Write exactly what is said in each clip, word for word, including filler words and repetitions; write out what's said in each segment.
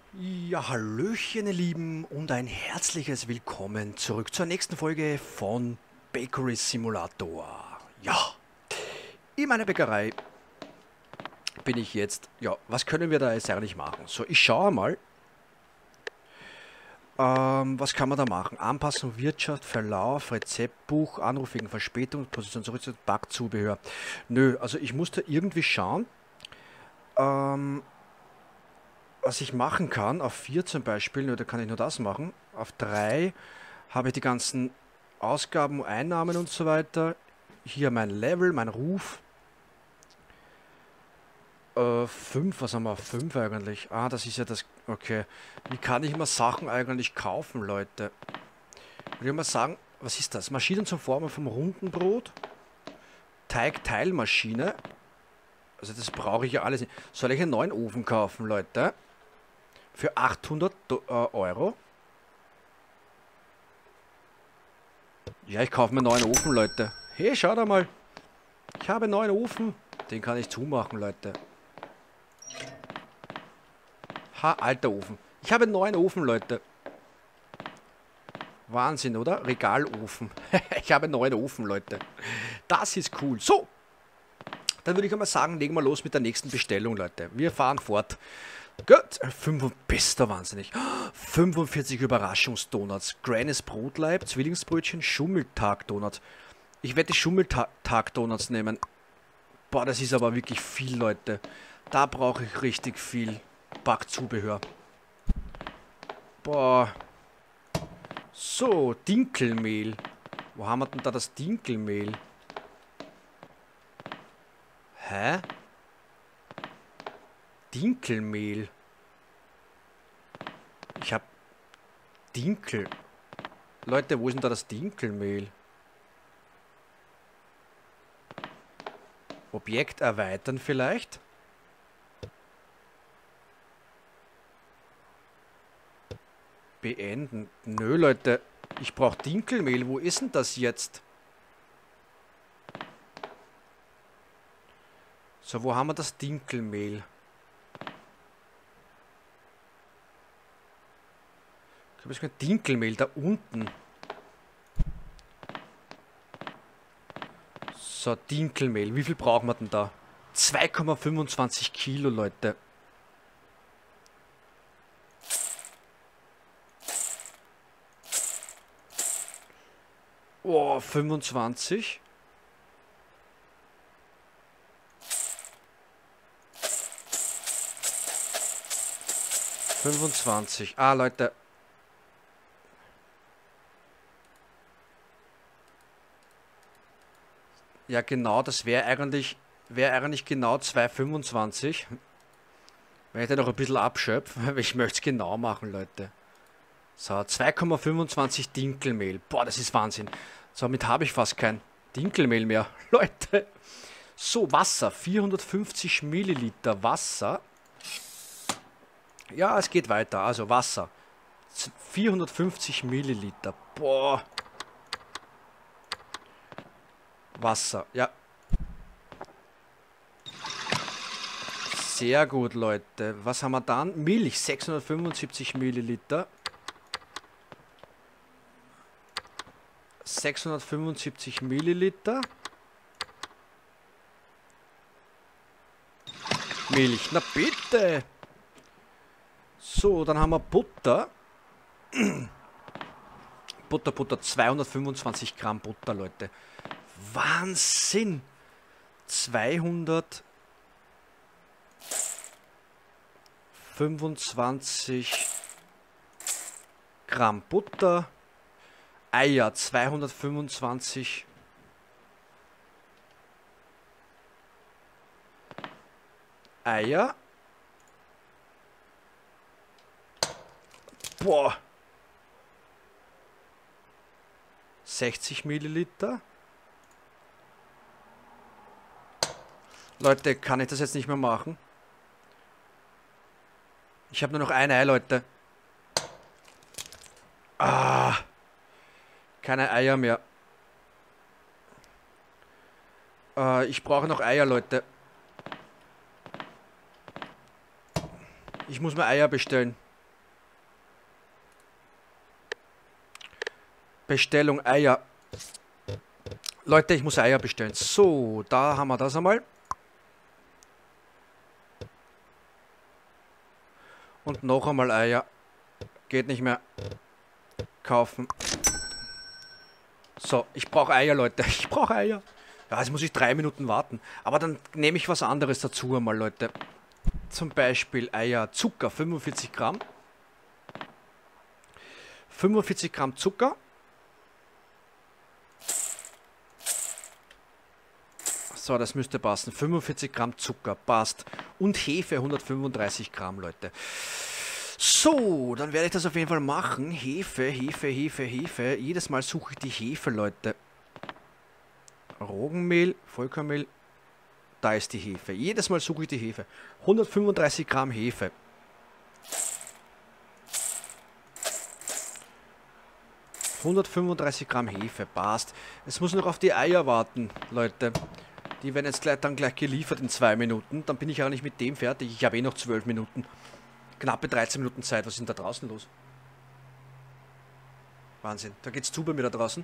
Ja, hallöchen, ihr Lieben, und ein herzliches Willkommen zurück zur nächsten Folge von Bakery Simulator. Ja, in meiner Bäckerei bin ich jetzt. Ja, was können wir da jetzt eigentlich machen? So, ich schaue mal. Ähm, was kann man da machen? Anpassung, Wirtschaft, Verlauf, Rezeptbuch, Anruf wegen Verspätung, Position zurück, Backzubehör. Nö, also ich musste irgendwie schauen, ähm, was ich machen kann. Auf vier zum Beispiel, nö, da kann ich nur das machen. Auf drei habe ich die ganzen Ausgaben, Einnahmen und so weiter. Hier mein Level, mein Ruf. Äh, fünf, was haben wir? Fünf eigentlich. Ah, das ist ja das. Okay. Wie kann ich mir Sachen eigentlich kaufen, Leute? Würde ich mal sagen, was ist das? Maschinen zum Formen vom runden Brot. Teigteilmaschine. Also das brauche ich ja alles nicht. Soll ich einen neuen Ofen kaufen, Leute? Für achthundert Do äh, Euro? Ja, ich kaufe mir einen neuen Ofen, Leute. Hey, schau da mal. Ich habe einen neuen Ofen. Den kann ich zumachen, Leute. Ha, alter Ofen. Ich habe einen neuen Ofen, Leute. Wahnsinn, oder? Regalofen. Ich habe einen neuen Ofen, Leute. Das ist cool. So. Dann würde ich einmal sagen, legen wir los mit der nächsten Bestellung, Leute. Wir fahren fort. Gut. fünf, bester Wahnsinnig. fünfundvierzig Überraschungsdonuts. Granny's Brotleib, Zwillingsbrötchen, Schummeltag-Donuts. Ich werde die Schummeltag-Donuts nehmen. Boah, das ist aber wirklich viel, Leute. Da brauche ich richtig viel Backzubehör. Boah. So, Dinkelmehl. Wo haben wir denn da das Dinkelmehl? Hä? Dinkelmehl. Ich hab Dinkel. Leute, wo ist denn da das Dinkelmehl? Objekt erweitern vielleicht? Beenden. Nö, Leute. Ich brauche Dinkelmehl. Wo ist denn das jetzt? So, wo haben wir das Dinkelmehl? Ich habe jetzt Dinkelmehl da unten. So, Dinkelmehl. Wie viel brauchen wir denn da? zwei Komma fünfundzwanzig Kilo, Leute. Oh, fünfundzwanzig. fünfundzwanzig. Ah, Leute. Ja, genau, das wäre eigentlich, wäre eigentlich genau zwei Komma fünfundzwanzig. Wenn ich da noch ein bisschen abschöpfe, weil ich möchte es genau machen, Leute. So, zwei Komma fünfundzwanzig Dinkelmehl. Boah, das ist Wahnsinn. Somit habe ich fast kein Dinkelmehl mehr, Leute. So, Wasser. vierhundertfünfzig Milliliter Wasser. Ja, es geht weiter. Also Wasser. vierhundertfünfzig Milliliter. Boah. Wasser. Ja. Sehr gut, Leute. Was haben wir dann? Milch. sechshundertfünfundsiebzig Milliliter. sechshundertfünfundsiebzig Milliliter. Milch. Na bitte. So, dann haben wir Butter. Butter, Butter. zweihundertfünfundzwanzig Gramm Butter, Leute. Wahnsinn. zweihundertfünfundzwanzig Gramm Butter. Eier. zweihundertfünfundzwanzig. Eier. Boah. sechzig Milliliter. Leute, kann ich das jetzt nicht mehr machen? Ich habe nur noch ein Ei, Leute. Ah. Keine Eier mehr. Äh, ich brauche noch Eier, Leute. Ich muss mir Eier bestellen. Bestellung Eier. Leute, ich muss Eier bestellen. So, da haben wir das einmal. Und noch einmal Eier. Geht nicht mehr. Kaufen. So, ich brauche Eier, Leute. Ich brauche Eier. Ja, jetzt muss ich drei Minuten warten. Aber dann nehme ich was anderes dazu einmal, Leute. Zum Beispiel Eier, Zucker, fünfundvierzig Gramm. fünfundvierzig Gramm Zucker. So, das müsste passen. fünfundvierzig Gramm Zucker, passt. Und Hefe, hundertfünfunddreißig Gramm, Leute. So, dann werde ich das auf jeden Fall machen. Hefe, Hefe, Hefe, Hefe. Jedes Mal suche ich die Hefe, Leute. Roggenmehl, Vollkornmehl. Da ist die Hefe. Jedes Mal suche ich die Hefe. hundertfünfunddreißig Gramm Hefe. hundertfünfunddreißig Gramm Hefe, passt. Es muss noch auf die Eier warten, Leute. Die werden jetzt gleich, dann gleich geliefert in zwei Minuten. Dann bin ich auch nicht mit dem fertig. Ich habe eh noch zwölf Minuten. Knappe dreizehn Minuten Zeit. Was ist denn da draußen los? Wahnsinn. Da geht's zu bei mir da draußen.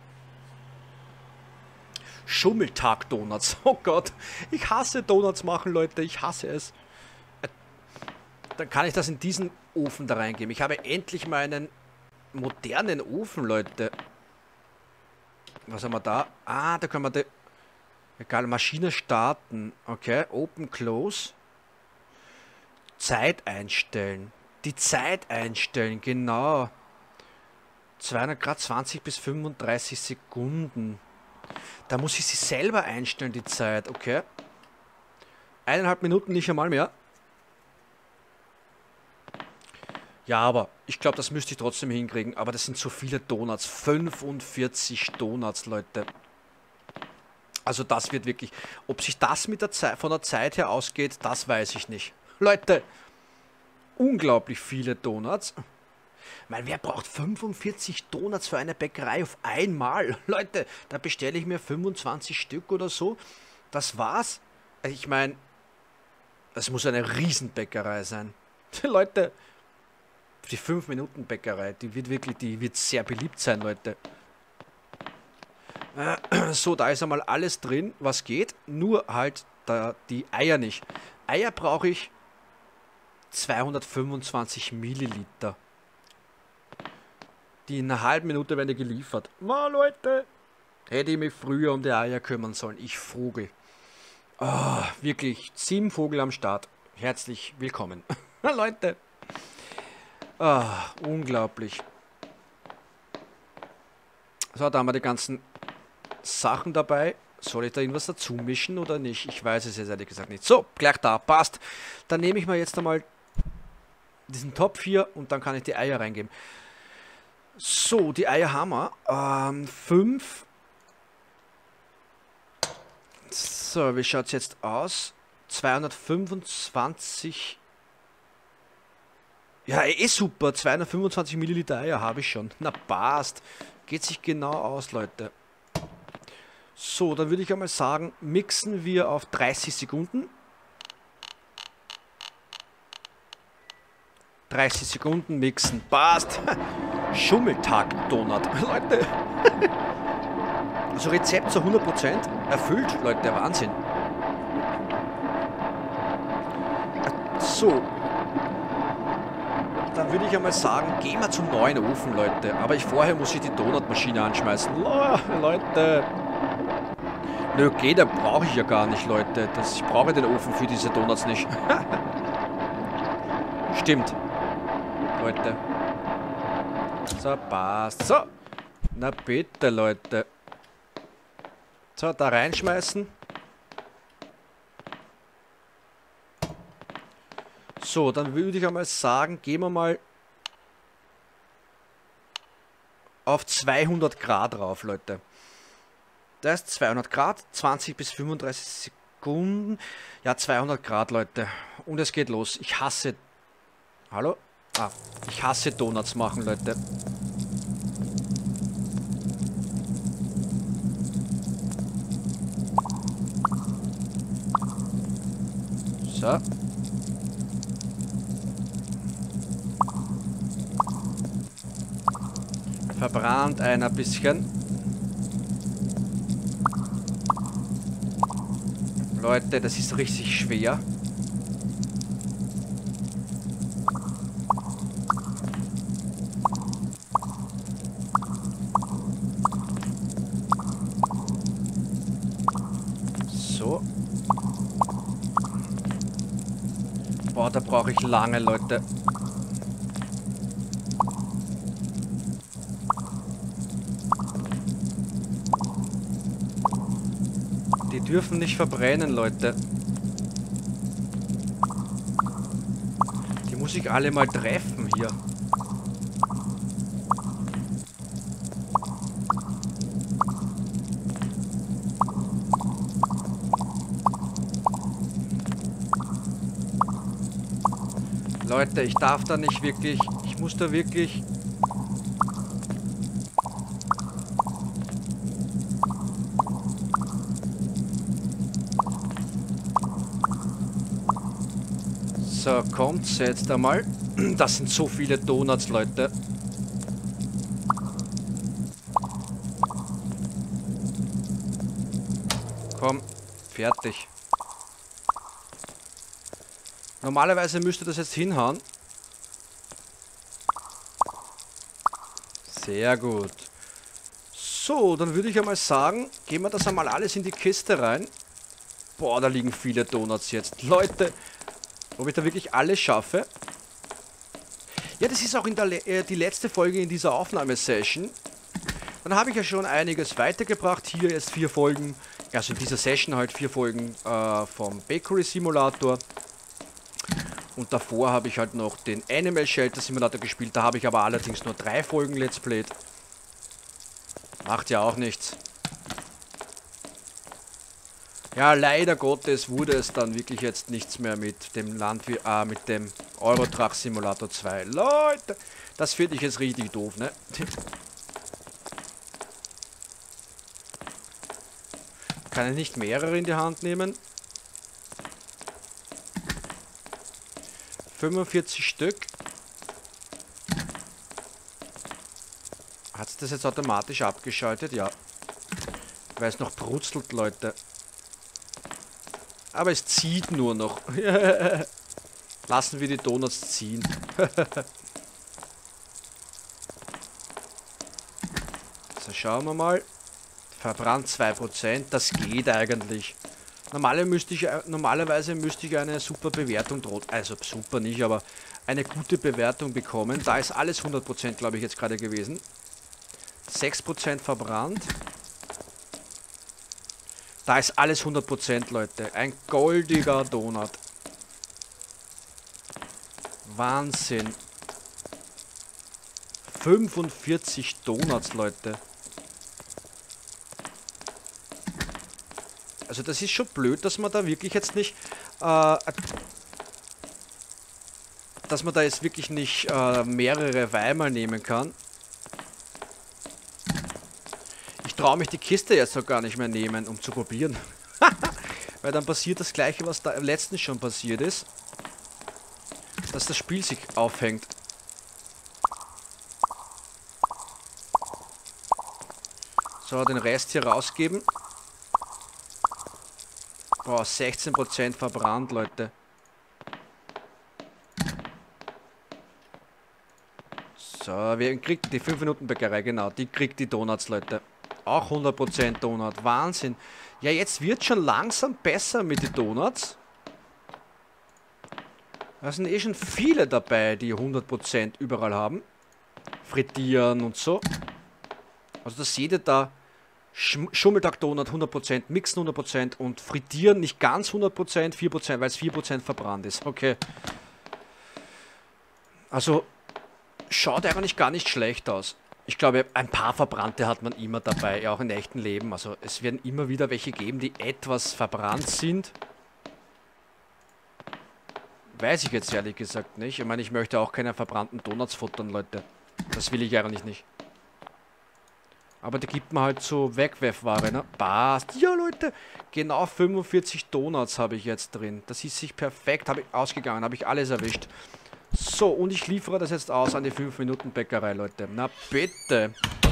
Schummeltag-Donuts. Oh Gott. Ich hasse Donuts machen, Leute. Ich hasse es. Dann kann ich das in diesen Ofen da reingeben. Ich habe endlich mal einen modernen Ofen, Leute. Was haben wir da? Ah, da können wir die... Egal, Maschine starten. Okay, Open, Close. Zeit einstellen. Die Zeit einstellen, genau. zweihundert Grad, zwanzig bis fünfunddreißig Sekunden. Da muss ich sie selber einstellen, die Zeit, okay. Eineinhalb Minuten, nicht einmal mehr. Ja, aber ich glaube, das müsste ich trotzdem hinkriegen. Aber das sind so viele Donuts. fünfundvierzig Donuts, Leute. Also das wird wirklich... Ob sich das mit der Zeit, von der Zeit her ausgeht, das weiß ich nicht. Leute, unglaublich viele Donuts. Ich meine, wer braucht fünfundvierzig Donuts für eine Bäckerei auf einmal? Leute, da bestelle ich mir fünfundzwanzig Stück oder so. Das war's. Ich meine, das muss eine Riesenbäckerei sein. Leute, die fünf Minuten Bäckerei, die wird wirklich, die wird sehr beliebt sein, Leute. So, da ist einmal alles drin, was geht. Nur halt da die Eier nicht. Eier brauche ich zweihundertfünfundzwanzig Milliliter. Die in einer halben Minute werden geliefert. Ma, Leute, hätte ich mich früher um die Eier kümmern sollen. Ich Vogel. Oh, wirklich, sieben Vogel am Start. Herzlich willkommen. Leute. Oh, unglaublich. So, da haben wir die ganzen Sachen dabei. Soll ich da irgendwas dazu mischen oder nicht? Ich weiß es jetzt ehrlich gesagt nicht. So, gleich da, passt. Dann nehme ich mal jetzt einmal diesen Topf hier und dann kann ich die Eier reingeben. So, die Eier haben wir. Ähm, fünf. So, wie schaut es jetzt aus? zweihundertfünfundzwanzig. Ja, eh super. zweihundertfünfundzwanzig Milliliter Eier habe ich schon. Na, passt. Geht sich genau aus, Leute. So, dann würde ich einmal sagen, mixen wir auf dreißig Sekunden. dreißig Sekunden mixen. Passt. Schummeltag-Donut. Leute. Also Rezept zu hundert Prozent erfüllt, Leute. Wahnsinn. So. Dann würde ich einmal sagen, gehen wir zum neuen Ofen, Leute. Aber ich vorher muss ich die Donutmaschine anschmeißen. Leute. Nö, okay, den brauche ich ja gar nicht, Leute. Das, ich brauche den Ofen für diese Donuts nicht. Stimmt. Leute. So, passt. So. Na bitte, Leute. So, da reinschmeißen. So, dann würde ich einmal sagen, gehen wir mal auf zweihundert Grad drauf, Leute. Das ist zweihundert Grad, zwanzig bis fünfunddreißig Sekunden. Ja, zweihundert Grad, Leute. Und es geht los. Ich hasse... Hallo? Ah, ich hasse Donuts machen, Leute. So. Verbrannt einer ein bisschen. Leute, das ist richtig schwer. So. Boah, da brauche ich lange, Leute. Die dürfen nicht verbrennen, Leute. Die muss ich alle mal treffen hier. Leute, ich darf da nicht wirklich... Ich muss da wirklich... So, kommt's jetzt einmal. Das sind so viele Donuts, Leute. Komm, fertig. Normalerweise müsste das jetzt hinhauen. Sehr gut. So, dann würde ich einmal sagen, gehen wir das einmal alles in die Kiste rein. Boah, da liegen viele Donuts jetzt. Leute, ob ich da wirklich alles schaffe? Ja, das ist auch in der Le äh, die letzte Folge in dieser Aufnahmesession. Dann habe ich ja schon einiges weitergebracht. Hier erst vier Folgen, also in dieser Session halt vier Folgen äh, vom Bakery Simulator. Und davor habe ich halt noch den Animal Shelter Simulator gespielt. Da habe ich aber allerdings nur drei Folgen Let's Played. Macht ja auch nichts. Ja, leider Gottes wurde es dann wirklich jetzt nichts mehr mit dem Landwirt, äh, mit dem Euro Truck Simulator zwei. Leute, das finde ich jetzt richtig doof, ne? Kann ich nicht mehrere in die Hand nehmen? fünfundvierzig Stück. Hat es das jetzt automatisch abgeschaltet? Ja. Weil es noch brutzelt, Leute. Aber es zieht nur noch. Lassen wir die Donuts ziehen. So, schauen wir mal. Verbrannt zwei Prozent. Das geht eigentlich. Normale müsste ich, normalerweise müsste ich eine super Bewertung drohen. Also super nicht, aber eine gute Bewertung bekommen. Da ist alles hundert Prozent, glaube ich, jetzt gerade gewesen. sechs Prozent verbrannt. Da ist alles hundert Prozent, Leute. Ein goldiger Donut. Wahnsinn. fünfundvierzig Donuts, Leute. Also das ist schon blöd, dass man da wirklich jetzt nicht... Äh, dass man da jetzt wirklich nicht äh, mehrere Weimer nehmen kann. Ich traue mich die Kiste jetzt noch gar nicht mehr nehmen, um zu probieren. Weil dann passiert das gleiche, was da letztens schon passiert ist. Dass das Spiel sich aufhängt. So, den Rest hier rausgeben. Boah, sechzehn Prozent verbrannt, Leute. So, wir kriegen die fünf Minuten Bäckerei, genau. Die kriegt die Donuts, Leute. Auch hundert Prozent Donut. Wahnsinn. Ja, jetzt wird schon langsam besser mit den Donuts. Da sind eh schon viele dabei, die hundert Prozent überall haben. Frittieren und so. Also das seht ihr da. Sch Schummeltag-Donut hundert Prozent, Mixen hundert Prozent und Frittieren nicht ganz hundert Prozent, vier Prozent, weil es vier Prozent verbrannt ist. Okay. Also, schaut eigentlich gar nicht schlecht aus. Ich glaube, ein paar Verbrannte hat man immer dabei, auch im echten Leben. Also, es werden immer wieder welche geben, die etwas verbrannt sind. Weiß ich jetzt ehrlich gesagt nicht. Ich meine, ich möchte auch keine verbrannten Donuts futtern, Leute. Das will ich eigentlich nicht. Aber die gibt man halt so Wegwerfware, ne? Passt. Ja, Leute, genau fünfundvierzig Donuts habe ich jetzt drin. Das ist sich perfekt habe ich ausgegangen, habe ich alles erwischt. So, und ich liefere das jetzt aus an die fünf Minuten Bäckerei, Leute. Na bitte.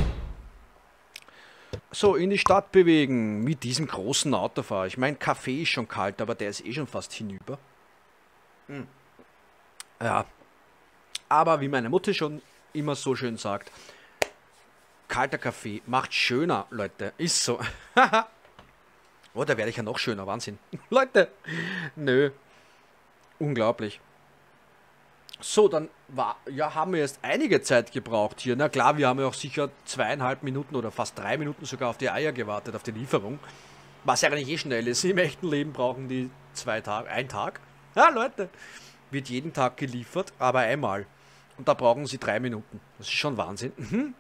So, in die Stadt bewegen. Mit diesem großen Autofahrer. Ich meine, Kaffee ist schon kalt, aber der ist eh schon fast hinüber. Hm. Ja. Aber wie meine Mutter schon immer so schön sagt, kalter Kaffee macht schöner, Leute. Ist so. Oh, da werde ich ja noch schöner. Wahnsinn. Leute. Nö. Unglaublich. So, dann war, ja, haben wir jetzt einige Zeit gebraucht hier. Na klar, wir haben ja auch sicher zweieinhalb Minuten oder fast drei Minuten sogar auf die Eier gewartet, auf die Lieferung. Was ja eigentlich eh schnell ist. Im echten Leben brauchen die zwei Tage, ein Tag. Ja, Leute, wird jeden Tag geliefert, aber einmal. Und da brauchen sie drei Minuten. Das ist schon Wahnsinn. Mhm.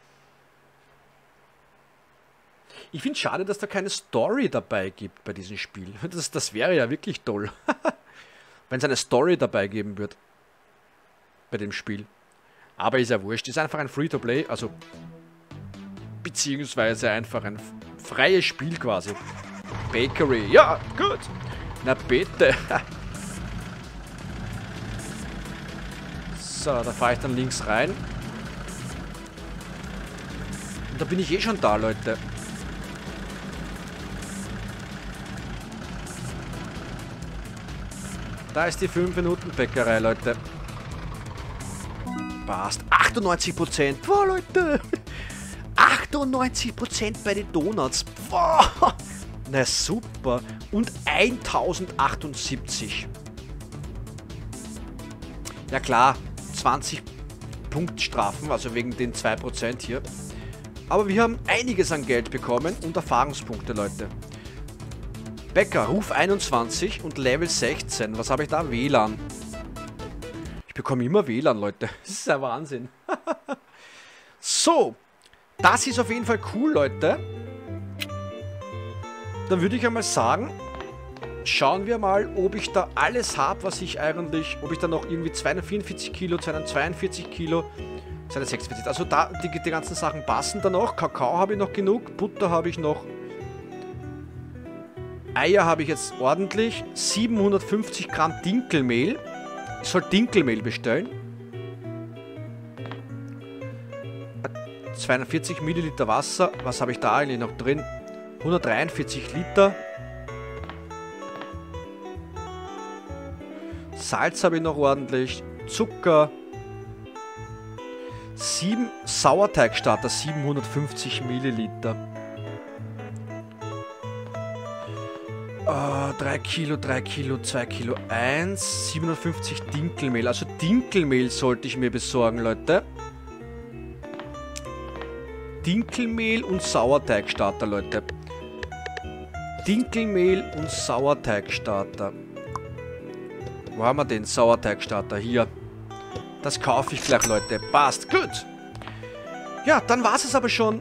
Ich finde es schade, dass da keine Story dabei gibt bei diesem Spiel. Das, das wäre ja wirklich toll. Wenn es eine Story dabei geben würde. Bei dem Spiel. Aber ist ja wurscht. Ist einfach ein Free-to-Play, also beziehungsweise einfach ein freies Spiel quasi. Bakery. Ja, gut. Na bitte. So, da fahre ich dann links rein. Und da bin ich eh schon da, Leute. Da ist die fünf Minuten Bäckerei, Leute. Passt. achtundneunzig Prozent. Boah, Leute. achtundneunzig Prozent bei den Donuts. Boah. Na super. Und tausendachtundsiebzig. Ja klar, zwanzig Punktstrafen, also wegen den zwei Prozent hier. Aber wir haben einiges an Geld bekommen und Erfahrungspunkte, Leute. Bäcker, Ruf einundzwanzig und Level sechzehn. Was habe ich da? W L A N. Ich bekomme immer W L A N, Leute. Das ist ja Wahnsinn. So, das ist auf jeden Fall cool, Leute. Dann würde ich einmal sagen, schauen wir mal, ob ich da alles habe, was ich eigentlich, ob ich da noch irgendwie zweihundertvierundvierzig Kilo, zweihundertzweiundvierzig Kilo, zweihundertsechsundvierzig, also da, die, die ganzen Sachen passen da noch. Kakao habe ich noch genug, Butter habe ich noch. Eier habe ich jetzt ordentlich, siebenhundertfünfzig Gramm Dinkelmehl. Ich soll Dinkelmehl bestellen. zweihundertvierzig Milliliter Wasser. Was habe ich da eigentlich noch drin? hundertdreiundvierzig Liter. Salz habe ich noch ordentlich. Zucker. sieben Sauerteigstarter, siebenhundertfünfzig Milliliter. Uh, drei Kilo, drei Kilo, zwei Kilo, eins, siebenhundertfünfzig Dinkelmehl. Also Dinkelmehl sollte ich mir besorgen, Leute. Dinkelmehl und Sauerteigstarter, Leute. Dinkelmehl und Sauerteigstarter. Wo haben wir den Sauerteigstarter? Hier. Das kaufe ich gleich, Leute. Passt. Gut. Ja, dann war es aber schon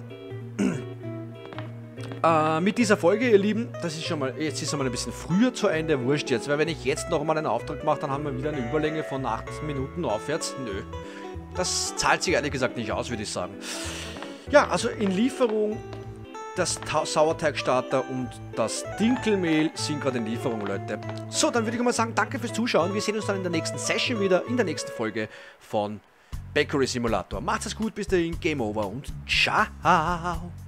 äh, mit dieser Folge, ihr Lieben. Das ist schon mal, jetzt ist es mal ein bisschen früher zu Ende. Wurscht jetzt. Weil wenn ich jetzt noch mal einen Auftrag mache, dann haben wir wieder eine Überlänge von acht Minuten aufwärts. Nö. Das zahlt sich ehrlich gesagt nicht aus, würde ich sagen. Ja, also in Lieferung das Sauerteigstarter und das Dinkelmehl sind gerade in Lieferung, Leute. So, dann würde ich mal sagen, danke fürs Zuschauen. Wir sehen uns dann in der nächsten Session wieder, in der nächsten Folge von Bakery Simulator. Macht's es gut, bis dahin, Game Over und ciao.